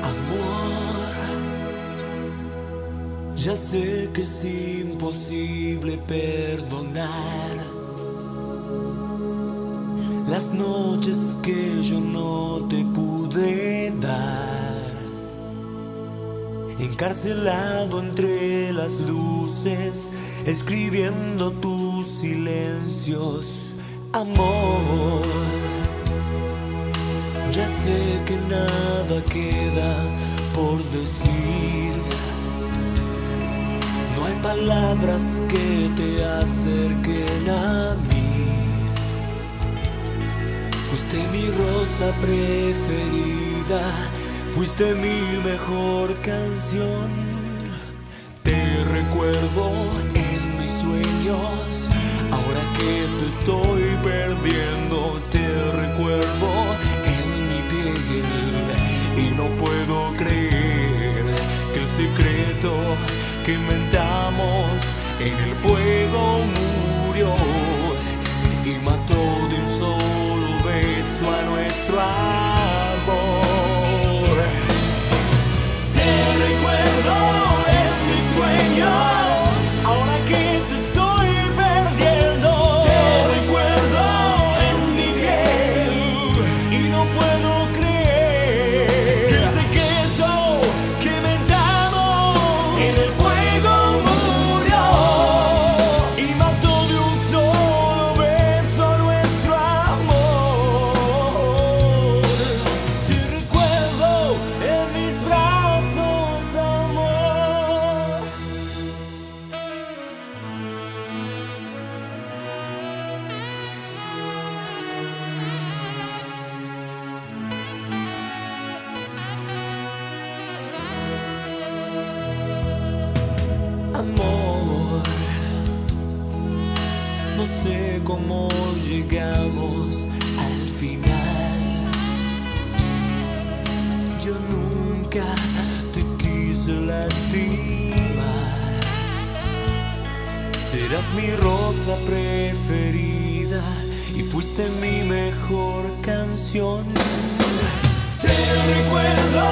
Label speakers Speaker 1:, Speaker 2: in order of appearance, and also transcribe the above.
Speaker 1: Amor, ya sé que es imposible perdonar las noches que yo no te pude dar, encarcelado entre las luces, escribiendo tus silencios. Amor, ya sé que nada queda por decir. No hay palabras que te acerquen a mí. Fuiste mi rosa preferida, fuiste mi mejor canción. Te recuerdo en mis sueños, ahora que te estoy perdiendo. Te recuerdo en mi piel y no puedo creer que el secreto que inventamos en el fuego murió y mató de un solo beso a nuestro amor. Te recuerdo en mis sueños, ahora que te estoy perdiendo. Te recuerdo en mi piel y no puedo creer que el secreto que inventamos en el fuego murió y mató de un solo beso a nuestro amor. Te recuerdo en mis brazos, amor. Amor, no sé cómo llegamos al final. Yo nunca te quise lastimar. Serás mi rosa preferida y fuiste mi mejor canción. Te recuerdo